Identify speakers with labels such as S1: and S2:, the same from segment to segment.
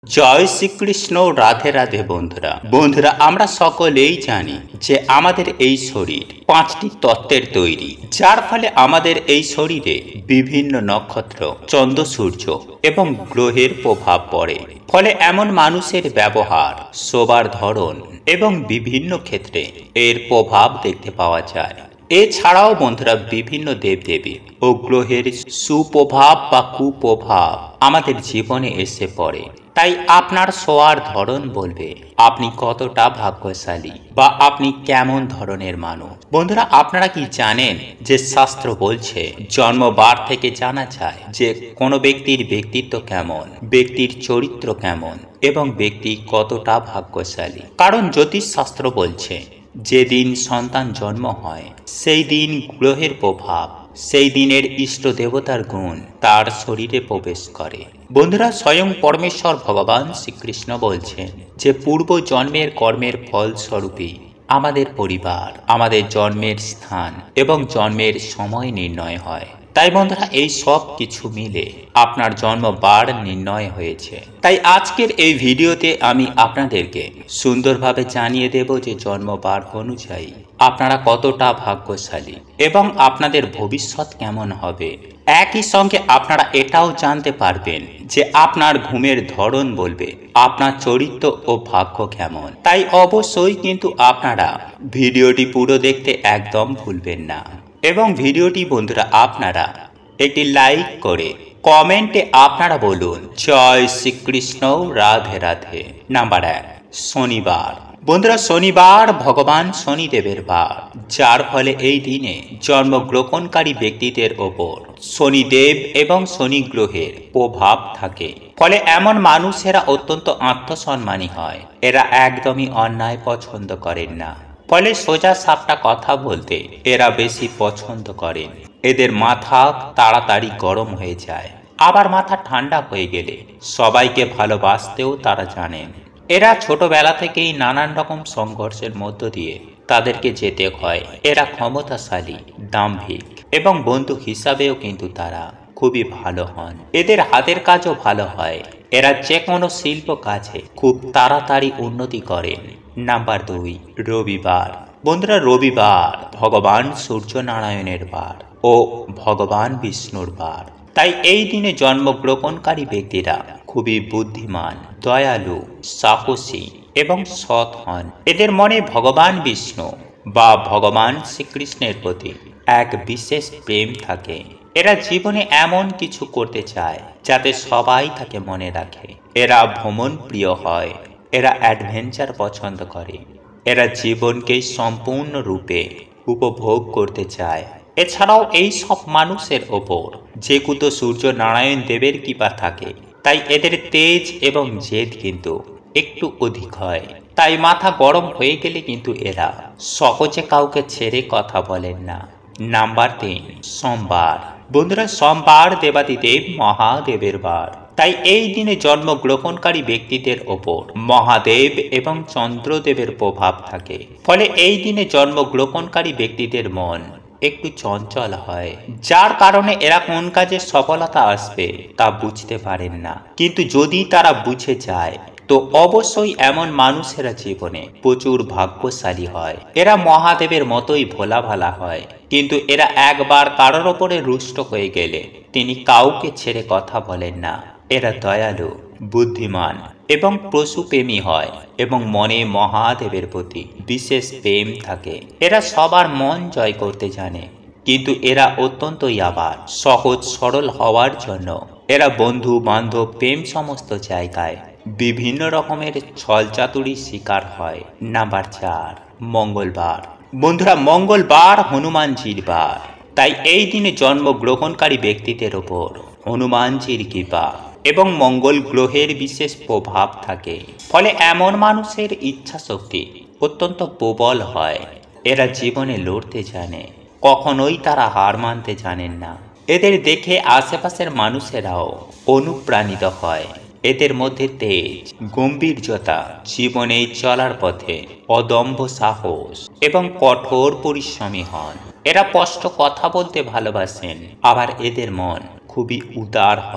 S1: জয় শ্রীকৃষ্ণ। রাধে রাধে বন্ধুরা বন্ধুরা আমরা সকলেই জানি যে আমাদের এই শরীর 5টি তত্ত্বের তৈরি, যার ফলে আমাদের এই শরীরে বিভিন্ন নক্ষত্র, চন্দ্র, সূর্য এবং গ্রহের প্রভাব পড়ে। ফলে এমন মানুষের ব্যবহার, শোবার ধরন এবং বিভিন্ন ক্ষেত্রে এর প্রভাব দেখতে পাওয়া যায়। এছাড়াও বন্ধুরা বিভিন্ন দেবদেবী ও গ্রহের সুপ্রভাব বা কুপ্রভাব আমাদের জীবনে এসে পড়ে। তাই আপনার শোয়ার ধরন বলবে আপনি কতটা ভাগ্যশালী বা আপনি কেমন ধরনের মানুষ। বন্ধুরা আপনারা কি জানেন যে শাস্ত্র বলছে জন্মবার থেকে জানা যায় যে কোনো ব্যক্তির ব্যক্তিত্ব কেমন, ব্যক্তির চরিত্র কেমন এবং ব্যক্তি কতটা ভাগ্যশালী। কারণ জ্যোতিষ শাস্ত্র বলছে যেদিন সন্তান জন্ম হয় সেই দিন গ্রহের প্রভাব, সেই দিনের ইষ্ট দেবতার গুণ তার শরীরে প্রবেশ করে। বন্ধুরা স্বয়ং পরমেশ্বর ভগবান শ্রীকৃষ্ণ বলছেন যে পূর্ব জন্মের কর্মের ফলস্বরূপই আমাদের পরিবার, আমাদের জন্মের স্থান এবং জন্মের সময় নির্ণয় হয়। তাই বন্ধুরা এই সব কিছু মিলে আপনার জন্মবার নির্ণয় হয়েছে। তাই আজকের এই ভিডিওতে আমি আপনাদেরকে সুন্দরভাবে জানিয়ে দেব যে জন্মবার অনুযায়ী আপনারা কতটা ভাগ্যশালী এবং আপনাদের ভবিষ্যৎ কেমন হবে। একই সঙ্গে আপনারা এটাও জানতে পারবেন যে আপনার ঘুমের ধরন বলবে আপনার চরিত্র ও ভাগ্য কেমন। তাই অবশ্যই কিন্তু আপনারা ভিডিওটি পুরো দেখতে একদম ভুলবেন না এবং ভিডিওটি বন্ধুরা আপনারা একটি লাইক করে কমেন্টে আপনারা বলুন জয় শ্রীকৃষ্ণ, রাধে রাধে। নাম্বার 1, শনিবার। বন্ধুরা শনিবার ভগবান শনিদেবের বার, যার ফলে এই দিনে জন্মগ্রহণকারী ব্যক্তিদের ওপর শনিদেব এবং শনি গ্রহের প্রভাব থাকে। ফলে এমন মানুষেরা অত্যন্ত আত্মসম্মানী হয়। এরা একদমই অন্যায় পছন্দ করেন না। ফলে সোজা সাপটা কথা বলতে এরা বেশি পছন্দ করেন। এদের মাথা তাড়াতাড়ি গরম হয়ে যায়, আবার মাথা ঠান্ডা হয়ে গেলে সবাইকে ভালোবাসতেও তারা জানেন। এরা ছোটবেলা থেকেই নানান রকম সংঘর্ষের মধ্য দিয়ে তাদেরকে যেতে হয়। এরা ক্ষমতাশালী, দাম্ভিক এবং বন্ধু হিসাবেও কিন্তু তারা খুবই ভালো হন। এদের হাতের কাজও ভালো হয়। এরা যে কোনো শিল্প কাজে খুব তাড়াতাড়ি উন্নতি করেন। নাম্বার 2, রবিবার। বন্ধুরা রবিবার ভগবান সূর্যনারায়ণের বার ও ভগবান বিষ্ণুর বার। তাই এই দিনে জন্মগ্রহণকারী ব্যক্তিরা খুবই বুদ্ধিমান, দয়ালু, সাহসী এবং সৎ হন। এদের মনে ভগবান বিষ্ণু বা ভগবান শ্রীকৃষ্ণের প্রতি এক বিশেষ প্রেম থাকে। এরা জীবনে এমন কিছু করতে চায় যাতে সবাই তাকে মনে রাখে। এরা ভ্রমণ প্রিয় হয়। এরা অ্যাডভেঞ্চার পছন্দ করে। এরা জীবনকে সম্পূর্ণরূপে উপভোগ করতে চায়। এছাড়াও এই সব মানুষের ওপর যেহেতু সূর্য নারায়ণ দেবের কৃপা থাকে, তাই এদের তেজ এবং জেদ কিন্তু একটু অধিক হয়। তাই মাথা গরম হয়ে গেলে কিন্তু এরা সহজে কাউকে ছেড়ে কথা বলেন না। নাম্বার 3, সোমবার। বন্ধুরা সোমবার দেবাদিদেব মহাদেবের বার। তাই এই দিনে জন্মগ্রহণকারী ব্যক্তিদের ওপর মহাদেব এবং চন্দ্রদেবের প্রভাব থাকে। ফলে এই দিনে জন্মগ্রহণকারী ব্যক্তিদের মন একটু চঞ্চল হয়, যার কারণে এরা কোন কাজে সফলতা আসবে তা বুঝতে পারেন না। কিন্তু যদি তারা বুঝে যায় তো অবশ্যই এমন মানুষেরা জীবনে প্রচুর ভাগ্যশালী হয়। এরা মহাদেবের মতোই ভোলা ভালা হয়। কিন্তু এরা একবার কারোর ওপরে রুষ্ট হয়ে গেলে তিনি কাউকে ছেড়ে কথা বলেন না। এরা দয়ালু, বুদ্ধিমান এবং পশুপ্রেমী হয় এবং মনে মহাদেবের প্রতি বিশেষ প্রেম থাকে। এরা সবার মন জয় করতে জানে, কিন্তু এরা অত্যন্তই আবার সহজ সরল হওয়ার জন্য এরা বন্ধু বান্ধব প্রেম সমস্ত জায়গায় বিভিন্ন রকমের ছলচাতুরির শিকার হয়। নাম্বার 4, মঙ্গলবার। বন্ধুরা মঙ্গলবার হনুমানজির বার। তাই এই দিনে জন্মগ্রহণকারী ব্যক্তিদের ওপর হনুমানজির কৃপা এবং মঙ্গল গ্রহের বিশেষ প্রভাব থাকে। ফলে এমন মানুষের ইচ্ছা শক্তি অত্যন্ত প্রবল হয়। এরা জীবনে লড়তে জানে, কখনোই তারা হার মানতে জানেন না। এদের দেখে আশেপাশের মানুষেরাও অনুপ্রাণিত হয়। এদের মধ্যে তেজ, গম্ভীর্যতা, জীবনে চলার পথে অদম্ভ সাহস এবং কঠোর পরিশ্রমী হন। এরা স্পষ্ট কথা বলতে ভালোবাসেন, আবার এদের মন খুবই উদার হয়।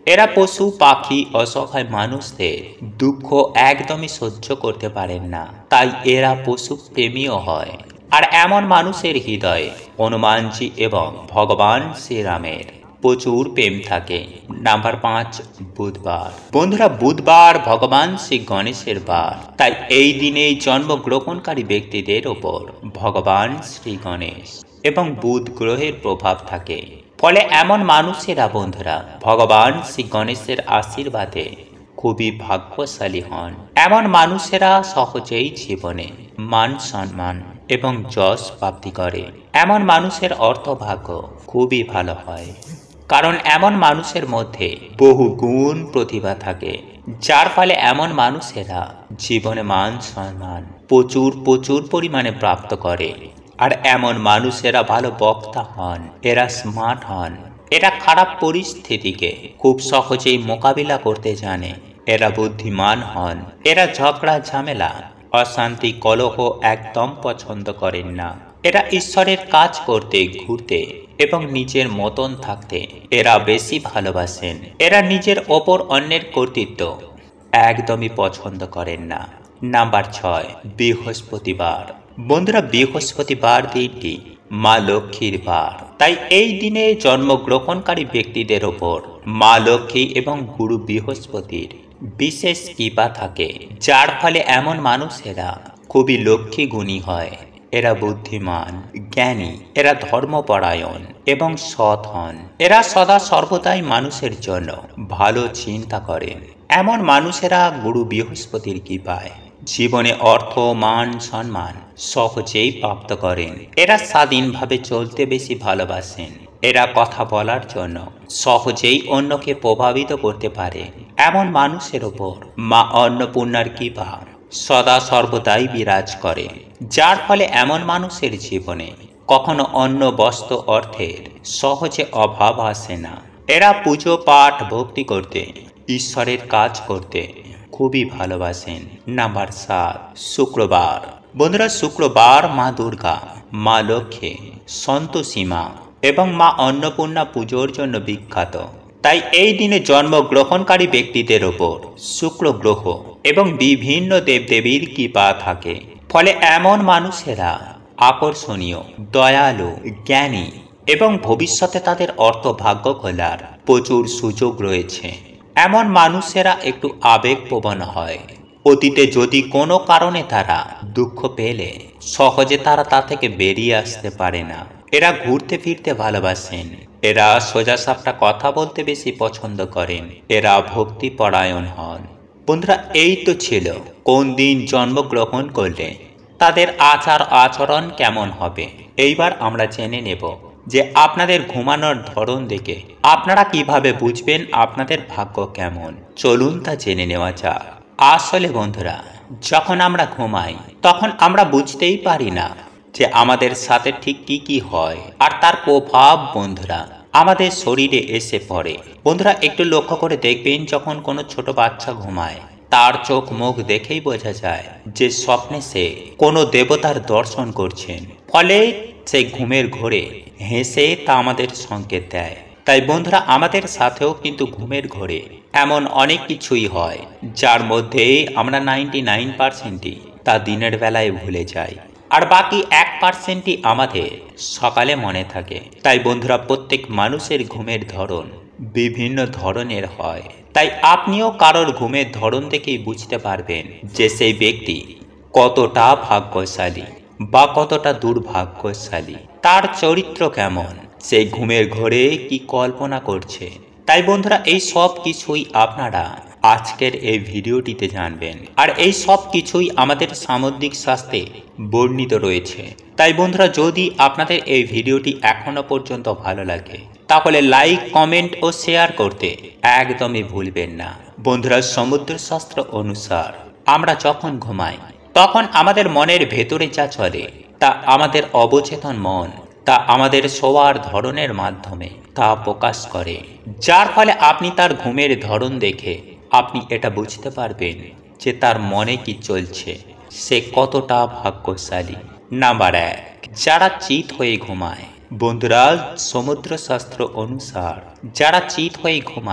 S1: এরা পশু পাখি অসহায় মানুষদের দুঃখ একদমই সহ্য করতে পারেন না, তাই এরা পশু প্রেমীও হয়। আর এমন মানুষের হৃদয়ে হনুমানজি এবং ভগবান শ্রীরামের প্রচুর প্রেম থাকে। নাম্বার 5, বুধবার। বন্ধুরা, বুধবার ভগবান শ্রী গণেশের বার, তাই এই দিনে জন্মগ্রহণকারী ব্যক্তিদের ওপর ভগবান শ্রী গণেশ এবং বুধ গ্রহের প্রভাব থাকে। ফলে এমন মানুষেরা বন্ধুরা ভগবান শ্রী গণেশের আশীর্বাদে খুবই ভাগ্যশালী হন। এমন মানুষেরা সহজেই জীবনে মান সম্মান এবং যশ প্রাপ্তি করে। এমন মানুষের অর্থভাগ্য খুবই ভালো হয়, কারণ এমন মানুষের মধ্যে বহু গুণ প্রতিভা থাকে, যার ফলে এমন মানুষেরা জীবনে মান সম্মান প্রচুর পরিমাণে প্রাপ্ত করে। আর এমন মানুষেরা ভালো বক্তা হন, এরা স্মার্ট হন, এরা খারাপ পরিস্থিতিকে খুব সহজেই মোকাবিলা করতে জানে, এরা বুদ্ধিমান হন, এরা ঝগড়া ঝামেলা অশান্তি কলহ একদম পছন্দ করেন না। এরা ঈশ্বরের কাজ করতে ঘুরতে এবং নিজের মতন থাকতে এরা বেশি ভালোবাসেন। এরা নিজের ওপর অন্যের কর্তৃত্ব একদমই পছন্দ করেন না। নাম্বার 6, বৃহস্পতিবার। বন্ধুরা, বৃহস্পতিবার দিনটি মা লক্ষ্মীর বার, তাই এই দিনে জন্মগ্রহণকারী ব্যক্তিদের ওপর মা লক্ষ্মী এবং গুরু বৃহস্পতির বিশেষ কৃপা থাকে, যার ফলে এমন মানুষেরা খুবই লক্ষ্মী গুণী হয়। এরা বুদ্ধিমান, জ্ঞানী, এরা ধর্মপরায়ণ এবং সৎ হন। এরা সদা সর্বদাই মানুষের জন্য ভালো চিন্তা করেন। এমন মানুষেরা গুরু বৃহস্পতির কৃপায় জীবনে অর্থ মান সম্মান সহজেই প্রাপ্ত করেন। এরা স্বাধীনভাবে চলতে বেশি ভালোবাসেন। এরা কথা বলার জন্য সহজেই অন্যকে প্রভাবিত করতে পারে। এমন মানুষের ওপর মা অন্নপূর্ণার কৃপা সদা সর্বদাই বিরাজ করে, যার ফলে এমন মানুষের জীবনে কখনো অন্ন বস্ত্র অর্থের সহজে অভাব আসে না। এরা পুজো পাঠ ভক্তি করতে, ঈশ্বরের কাজ করতে খুবই ভালোবাসেন। নাম্বার 7, শুক্রবার। বন্ধুরা, শুক্রবার মা দুর্গা, মা লক্ষ্মী, সন্তোষী মা এবং মা অন্নপূর্ণা পুজোর জন্য বিখ্যাত, তাই এই দিনে জন্মগ্রহণকারী ব্যক্তিদের ওপর শুক্র গ্রহ এবং বিভিন্ন দেবদেবীর কৃপা থাকে। ফলে এমন মানুষেরা আকর্ষণীয়, দয়ালু, জ্ঞানী এবং ভবিষ্যতে তাদের অর্থভাগ্য খোলার প্রচুর সুযোগ রয়েছে। এমন মানুষেরা একটু আবেগপ্রবণ হয়। অতীতে যদি কোনো কারণে তারা দুঃখ পেলে সহজে তারা তা থেকে বেরিয়ে আসতে পারে না। এরা ঘুরতে ফিরতে ভালোবাসেন। এরা সোজাসাপটা কথা বলতে বেশি পছন্দ করেন। এরা ভক্তি পরায়ণ হন। বন্ধুরা, এই তো ছিল কোন দিন জন্মগ্রহণ করলে তাদের আচার আচরণ কেমন হবে। এইবার আমরা জেনে নেব যে আপনাদের ঘুমানোর ধরন দেখে আপনারা কিভাবে বুঝবেন আপনাদের ভাগ্য কেমন। চলুন তা জেনে নেওয়া যাক। আসলে বন্ধুরা, যখন আমরা ঘুমাই তখন আমরা বুঝতেই পারি না যে আমাদের সাথে ঠিক কি হয়, আর তার প্রভাব বন্ধুরা আমাদের শরীরে এসে পড়ে। বন্ধুরা, একটু লক্ষ্য করে দেখবেন, যখন কোনো ছোট বাচ্চা ঘুমায় তার চোখ মুখ দেখেই বোঝা যায় যে স্বপ্নে সে কোনো দেবতার দর্শন করছেন। ফলে সেই ঘুমের ঘোরে হেসে তা আমাদের সংকেত দেয়। তাই বন্ধুরা, আমাদের সাথেও কিন্তু ঘুমের ঘোরে এমন অনেক কিছুই হয়, যার মধ্যে আমরা 99%ই তা দিনের বেলায় ভুলে যাই, আর বাকি 1%ই আমাদের সকালে মনে থাকে। তাই বন্ধুরা, প্রত্যেক মানুষের ঘুমের ধরন বিভিন্ন ধরনের হয়। তাই আপনিও কারোর ঘুমের ধরন দেখেই বুঝতে পারবেন যে সেই ব্যক্তি কতটা ভাগ্যশালী বা কতটা দুর্ভাগ্যশালী, তার চরিত্র কেমন, সেই ঘুমের ঘোরে কি কল্পনা করছে। তাই বন্ধুরা, এই সব কিছুই আপনারা আজকের এই ভিডিওটিতে জানবেন, আর এই সব কিছুই আমাদের সামুদ্রিক শাস্ত্রে বর্ণিত রয়েছে। তাই বন্ধুরা, যদি আপনাদের এই ভিডিওটি এখনো পর্যন্ত ভালো লাগে তাহলে লাইক, কমেন্ট ও শেয়ার করতে একদমই ভুলবেন না। বন্ধুরা, সমুদ্র শাস্ত্র অনুসার আমরা যখন ঘুমাই তখন আমাদের মনের ভেতরে যা চলে তা আমাদের অবচেতন মন তা আমাদের শোয়ার ধরনের মাধ্যমে তা প্রকাশ করে, যার ফলে আপনি তার ঘুমের ধরন দেখে আপনি এটা বুঝতে পারবেন যে তার মনে কি চলছে, সে কতটা ভাগ্যশালী। নাম্বার 1, যারা চিত হয়ে ঘুমায়। বন্ধুরা, সমুদ্র শাস্ত্র অনুসার যারা চিত হয়ে ঘুমায়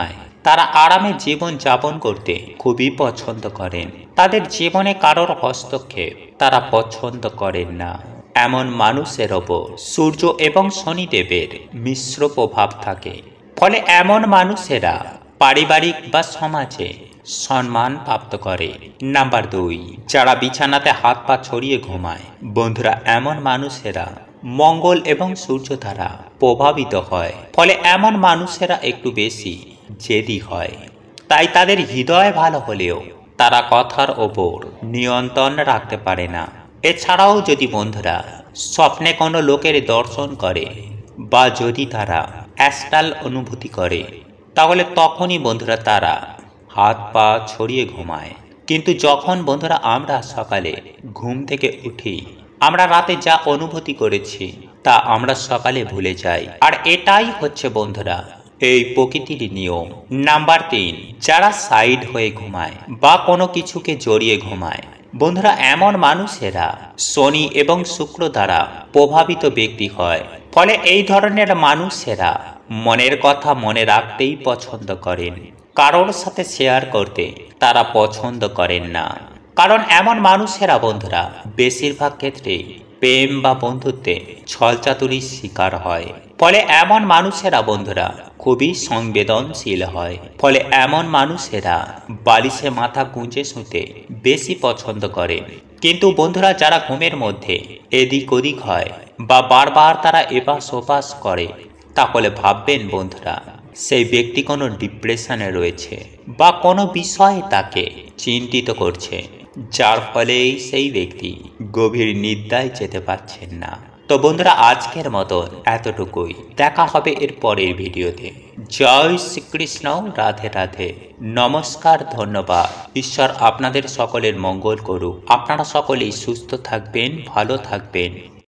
S1: তারা আরামে জীবন যাপন করতে খুবই পছন্দ করেন। তাদের জীবনে কারোর হস্তক্ষেপ তারা পছন্দ করেন না। এমন মানুষের ওপর সূর্য এবং শনিদেবের মিশ্র প্রভাব থাকে। ফলে এমন মানুষেরা পারিবারিক বা সমাজে সম্মান প্রাপ্ত করে। নাম্বার 2, যারা বিছানাতে হাত পা ছড়িয়ে ঘুমায়। বন্ধুরা, এমন মানুষেরা মঙ্গল এবং সূর্য দ্বারা প্রভাবিত হয়। ফলে এমন মানুষেরা একটু বেশি জেদি হয়। তাই তাদের হৃদয় ভালো হলেও তারা কথার ওপর নিয়ন্ত্রণ রাখতে পারে না। এছাড়াও যদি বন্ধুরা স্বপ্নে কোনো লোকের দর্শন করে বা যদি তারা অ্যাস্ট্রাল অনুভূতি করে, তাহলে তখনই বন্ধুরা তারা হাত পা ছড়িয়ে ঘুমায়। কিন্তু যখন বন্ধুরা আমরা সকালে ঘুম থেকে উঠি, আমরা রাতে যা অনুভূতি করেছি তা আমরা সকালে ভুলে যাই। আর এটাই হচ্ছে বন্ধুরা এই প্রকৃতির নিয়ম। নাম্বার 3, যারা সাইড হয়ে ঘুমায় বা কোনো কিছুকে জড়িয়ে ঘুমায়। বন্ধুরা, এমন মানুষেরা শনি এবং শুক্র দ্বারা প্রভাবিত ব্যক্তি হয়। ফলে এই ধরনের মানুষেরা মনের কথা মনে রাখতেই পছন্দ করেন। কারোর সাথে শেয়ার করতে তারা পছন্দ করেন না। কারণ এমন মানুষেরা বন্ধুরা বেশিরভাগ ক্ষেত্রে প্রেম বা বন্ধুত্বে ছলচাতুরির শিকার হয়। ফলে এমন মানুষেরা বন্ধুরা খুবই সংবেদনশীল হয়। ফলে এমন মানুষেরা বালিশে মাথা গুঁজে শুতে বেশি পছন্দ করে। কিন্তু বন্ধুরা যারা ঘুমের মধ্যে এদিক ওদিক হয় বা বারবার তারা এপাশ ওপাশ করে, তাহলে ভাববেন বন্ধুরা সেই ব্যক্তি কোনো ডিপ্রেশনে রয়েছে বা কোনো বিষয়ে তাকে চিন্তিত করছে, যার ফলে সেই ব্যক্তি গভীর নিদ্রায় যেতে পারছেন না। তো বন্ধুরা, আজকের মতন এতটুকুই। দেখা হবে এর পরের ভিডিওতে। জয় শ্রীকৃষ্ণ, রাধে রাধে, নমস্কার, ধন্যবাদ। ঈশ্বর আপনাদের সকলের মঙ্গল করুক। আপনারা সকলেই সুস্থ থাকবেন, ভালো থাকবেন।